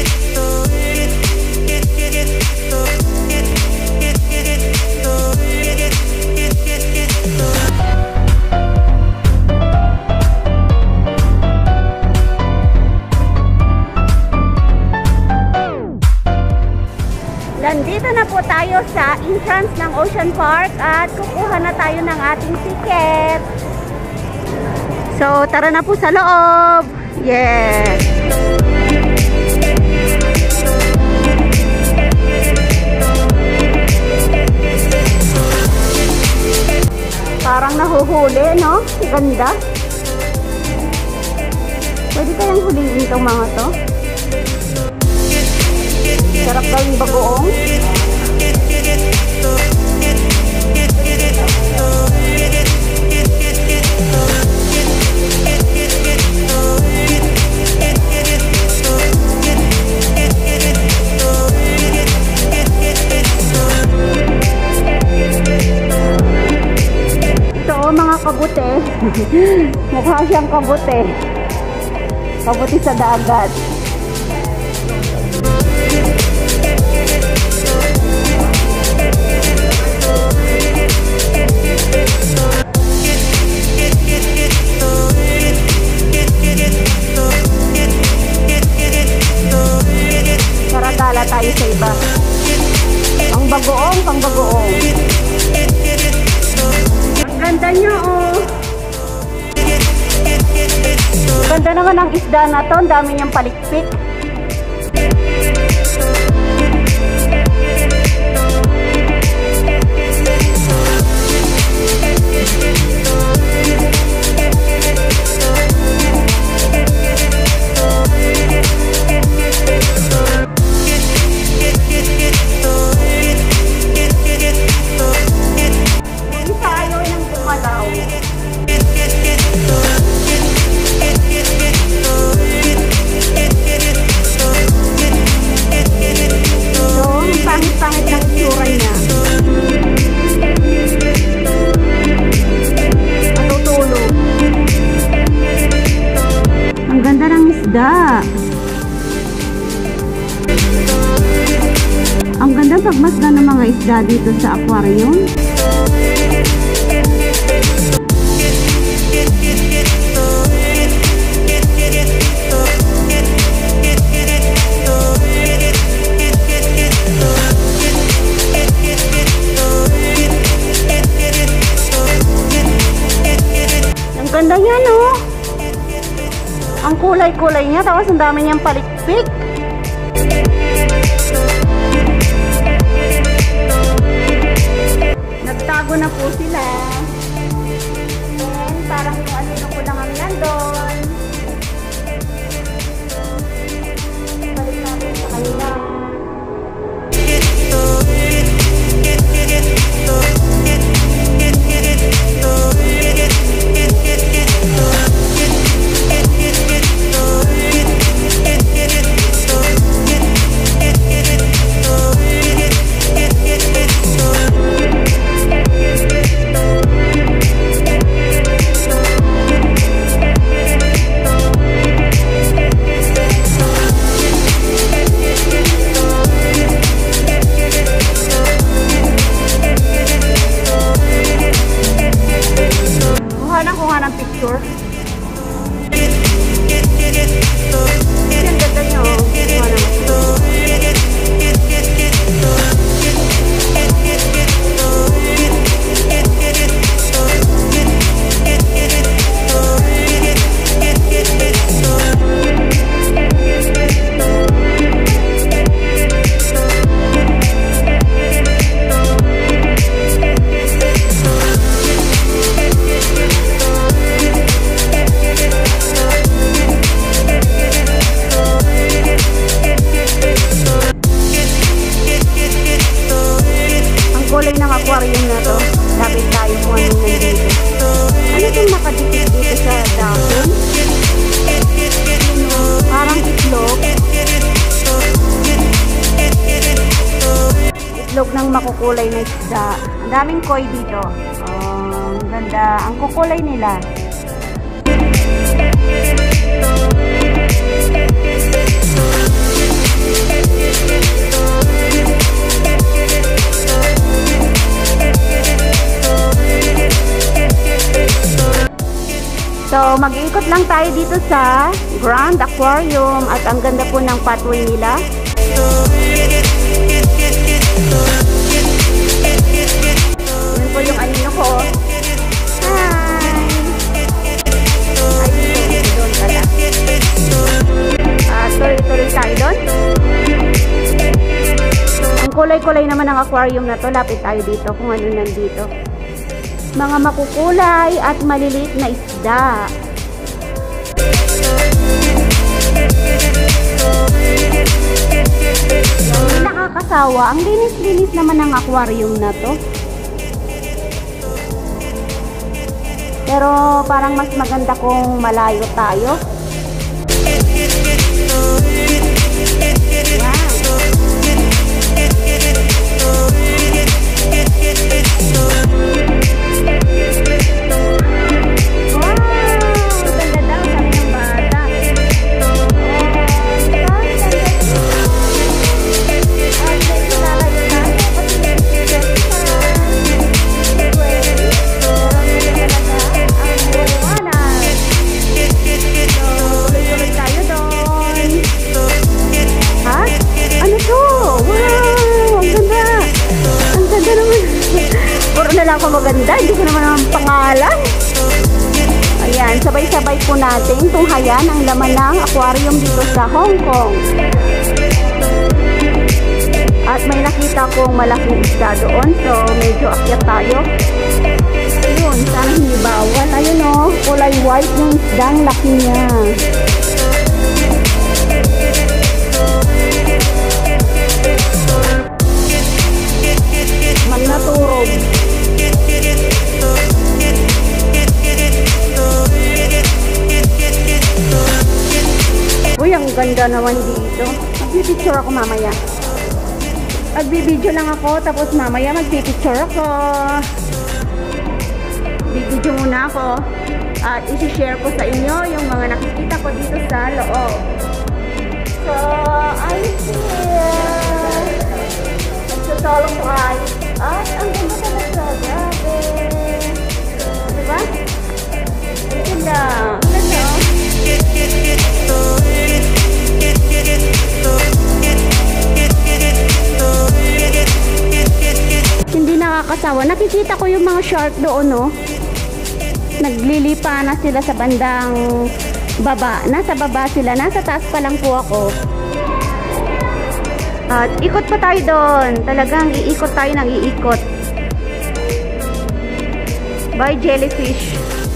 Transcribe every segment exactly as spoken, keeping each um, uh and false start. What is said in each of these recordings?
Nandito na po tayo sa entrance ng Ocean Park at kukuha na tayo ng ating ticket. So, tara na po sa loob. Yes! Parang nahuhuli, no? Ganda. Pwede kayang huliin itong mga to. Sarap gawing bagoong. Ito o mga kabute. Mukha siyang kabute. Kabuti sa dagat. Tara tayo sa iba. Ang bagoong, pang bagoong. Ang ganda niya, oh. Ganda naman ang isda na to. Ang dami niyang palikpik. Pangit ng itsura niya. Natutulog. Ang ganda ng isda. Ang ganda pagmasdan ng mga isda dito sa aquarium. Ganda niya, no? Ang kulay-kulay niya, tapos ang dami niyang palikpik. Nagtago na po sila. And parang yung alino ko lang ang nandun. Balik natin sa kanila. aquarium na to. Lapit tayo kung anong nandito. Ano itong nakadikit dito sa dahon? Parang itlog. Itlog ng makukulay na isda. Ang daming koi dito. Oh, ang ganda. Ang kukulay nila. lang tayo dito sa Grand Aquarium at ang ganda po ng pathway nila. Yun po yung anino ko. Hi! Ay, dito, doon pala. At tuloy-tuloy tayo doon. Ang kulay-kulay naman ng aquarium na to. Lapit tayo dito kung ano nandito. Mga makukulay at maliliit na isda. Hindi nakakasawa. Ang linis-linis naman ng aquarium na to. Pero parang mas maganda kung malayo tayo. Ako maganda, hindi ko naman ang pangalan. Ayan, sabay-sabay po natin tunghayan ang laman ng aquarium dito sa Hong Kong. At may nakita kong malaking isda doon, so medyo akyat tayo. Ayun, sana hindi bawal. Ayun o, kulay white yung isda, ang laki niya. Magnaturog. Uy, ang ganda naman dito. Magpipicture ako mamaya. Magbibideo lang ako, tapos mamaya magpipicture ako. Bibideo muna ako. At isi-share ko sa inyo yung mga nakikita ko dito sa loob. So, I'm here. Nagsasalong ko ay. At ang ganda talaga. Grabe. Diba? Ang ganda. Ang ganda. Hindi nakakasawa. Nakikita ko yung mga shark doon, no? Naglilipa na sila sa bandang baba. Nasa baba sila. Nasa taas pa lang po ako. At ikot pa tayo doon. Talagang iikot tayo ng iikot. Bye, jellyfish.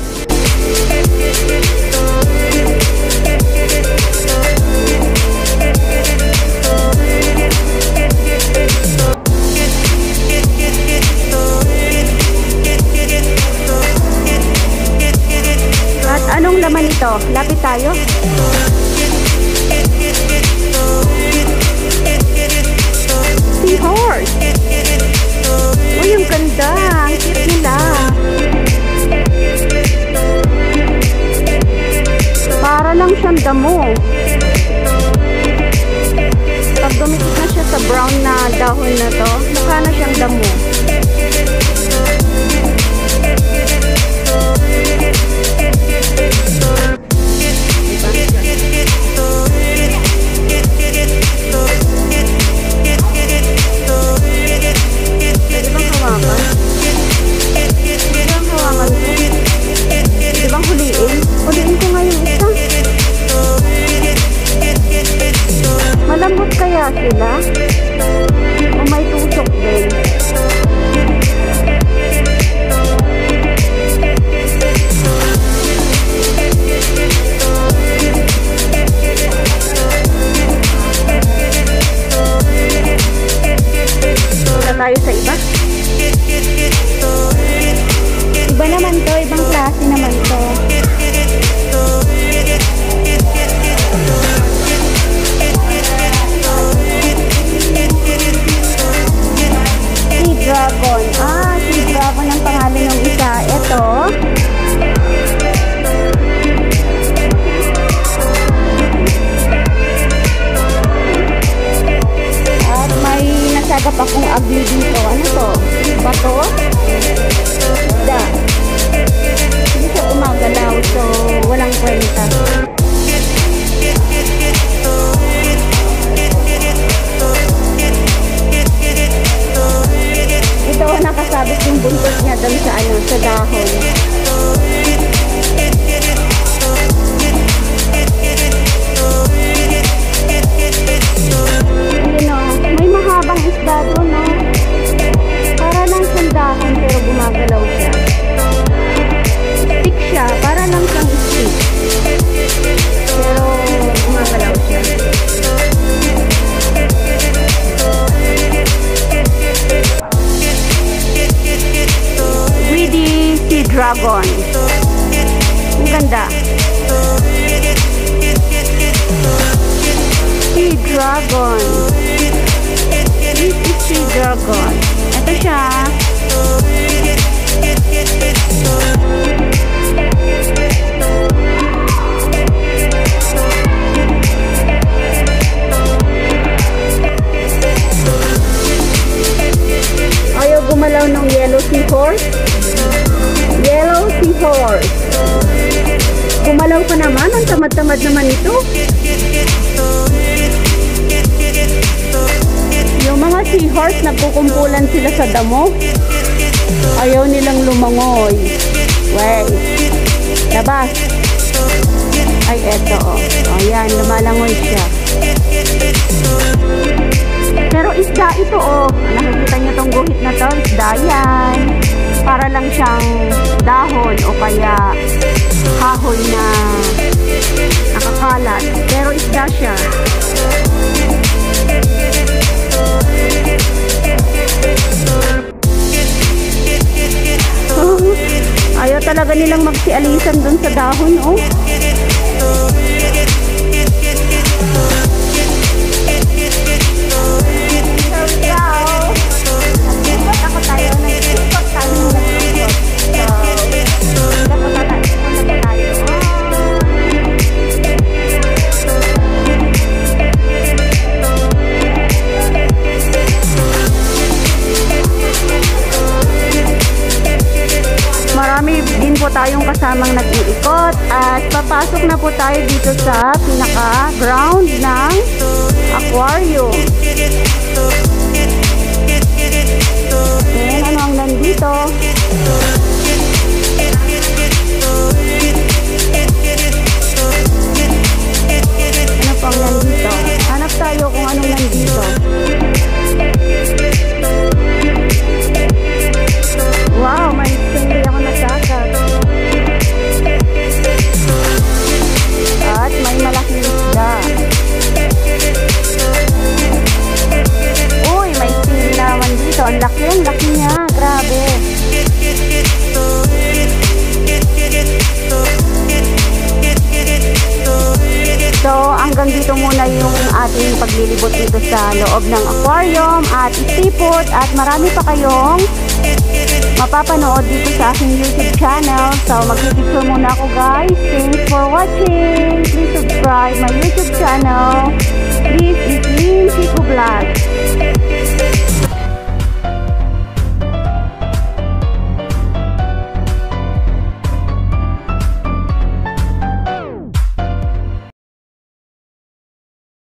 At anong laman ito? Lapit tayo. Seahorse. Uy, yung ganda. Ang cute nila. Para lang siyang damo. Pag dumikit na siya sa brown na dahon na to, mukha na siyang damo. Malambot kaya sila? O may tusok din? Wala tayo sa iba? Iba naman to, ibang klase naman to. Dragon. Ah, si Dragon ang pangalan ng isa. Ito. At may nasagap akong ugly dito. Ano to? Bato? Da. Hindi siya umagalaw. So, walang kwenta. dragon. This is sea dragon. Ito siya. Ayaw gumalaw ng yellow seahorse. Yellow seahorse. Gumalaw pa naman. Ang tamad-tamad naman ito. Yung mga seahorse, nagkukumpulan sila sa damo. Ayaw nilang lumangoy. Wait. Labas. Ay, eto. O, oh. Ayan, lumalangoy siya. Pero isda ito, oh. Nakikita niyo tong guhit na to? Isda yan. Para lang siyang dahon o kaya kahoy na nakakalat. Pero isda siya. Oh, ayaw talaga nilang magsialisan dun sa dahon, oh. Marami din po tayong kasamang nag-iikot at papasok na po tayo dito sa pinaka-ground ng aquarium. Ayan, ano ang nandito? Ano pang nandito? Hanap tayo kung anong nandito. Wow, may hindi ako nagkakat. At may malaking isda. Uy, may stingray naman dito. Ang laki, ang laki niya. Grabe. So, hanggang dito muna yung ating paglilibot dito sa loob ng aquarium at stay put at marami pa kayong mapapanood dito sa aking YouTube channel. So, mag-picture muna ako, guys. Thanks for watching. Please subscribe my YouTube channel. This is Lynn Chico Vlog.